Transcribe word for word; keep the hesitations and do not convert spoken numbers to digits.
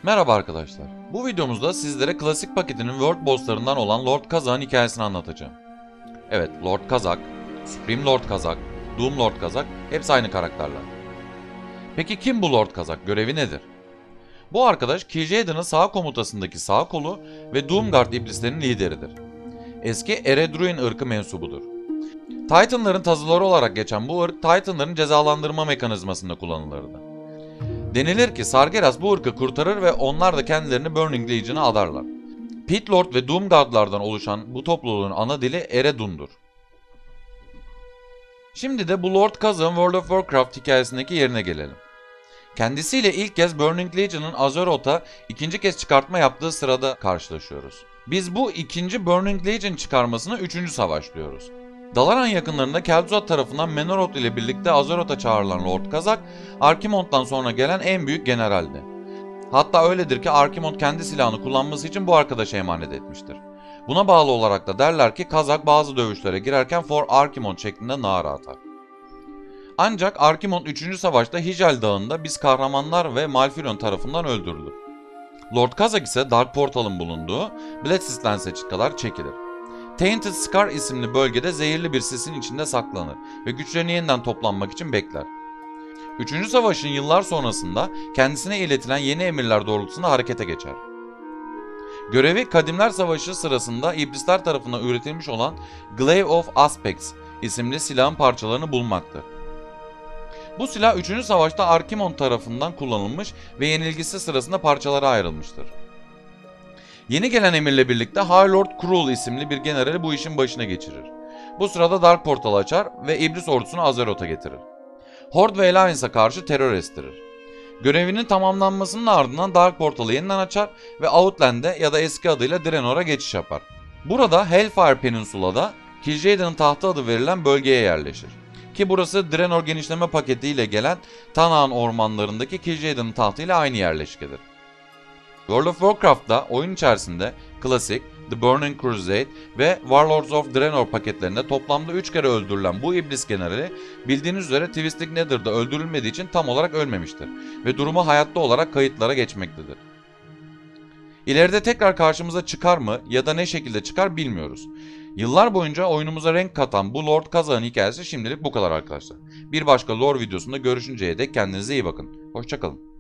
Merhaba arkadaşlar. Bu videomuzda sizlere klasik paketinin World Boss'larından olan Lord Kazak'ın hikayesini anlatacağım. Evet, Lord Kazak, Supreme Lord Kazak, Doom Lord Kazak hepsi aynı karakterler. Peki kim bu Lord Kazak? Görevi nedir? Bu arkadaş Kil'jaeden'ın sağ komutasındaki sağ kolu ve Doomguard iblislerinin lideridir. Eski Eredruin ırkı mensubudur. Titan'ların tazıları olarak geçen bu ırk Titan'ların cezalandırma mekanizmasında kullanılırdı. Denilir ki Sargeras bu ırkı kurtarır ve onlar da kendilerini Burning Legion'a adarlar. Pit Lord ve Doomguard'lardan oluşan bu topluluğun ana dili Eredun'dur. Şimdi de bu Lord Kazak'ın World of Warcraft hikayesindeki yerine gelelim. Kendisiyle ilk kez Burning Legion'ın Azeroth'a ikinci kez çıkartma yaptığı sırada karşılaşıyoruz. Biz bu ikinci Burning Legion çıkarmasını üçüncü savaş diyoruz. Dalaran yakınlarında Kel'Thuzad tarafından Menoroth ile birlikte Azeroth'a çağrılan Lord Kazak, Archimonde'dan sonra gelen en büyük generaldi. Hatta öyledir ki Archimonde kendi silahını kullanması için bu arkadaşa emanet etmiştir. Buna bağlı olarak da derler ki Kazak bazı dövüşlere girerken For Archimonde şeklinde nara atar. Ancak Archimonde üçüncü savaşta Hyjal Dağı'nda biz kahramanlar ve Malfurion tarafından öldürülür. Lord Kazak ise Dark Portal'ın bulunduğu Blacklist'e kadar çekilir. Tainted Scar isimli bölgede zehirli bir sisin içinde saklanır ve güçlerini yeniden toplanmak için bekler. Üçüncü savaşın yıllar sonrasında kendisine iletilen yeni emirler doğrultusunda harekete geçer. Görevi Kadimler Savaşı sırasında iblisler tarafından üretilmiş olan Glaive of Aspects isimli silahın parçalarını bulmaktır. Bu silah üçüncü savaşta Archimonde tarafından kullanılmış ve yenilgisi sırasında parçalara ayrılmıştır. Yeni gelen emirle birlikte High Lord Cruel isimli bir generali bu işin başına geçirir. Bu sırada Dark Portal açar ve iblis ordusunu Azeroth'a getirir. Horde ve Alliance'a karşı terör estirir. Görevinin tamamlanmasının ardından Dark Portal'ı yeniden açar ve Outland'e ya da eski adıyla Draenor'a geçiş yapar. Burada Hellfire Peninsula'da Kil'jaeden'ın tahtı adı verilen bölgeye yerleşir. Ki burası Draenor genişleme paketiyle gelen Tanaan ormanlarındaki Kil'jaeden'ın tahtı ile aynı yerleşkedir. World of Warcraft'ta oyun içerisinde klasik, The Burning Crusade ve Warlords of Draenor paketlerinde toplamda üç kere öldürülen bu iblis generali bildiğiniz üzere Twisted Nether'da öldürülmediği için tam olarak ölmemiştir ve durumu hayatta olarak kayıtlara geçmektedir. İleride tekrar karşımıza çıkar mı ya da ne şekilde çıkar bilmiyoruz. Yıllar boyunca oyunumuza renk katan bu Lord Kazak'ın hikayesi şimdilik bu kadar arkadaşlar. Bir başka lore videosunda görüşünceye dek kendinize iyi bakın. Hoşça kalın.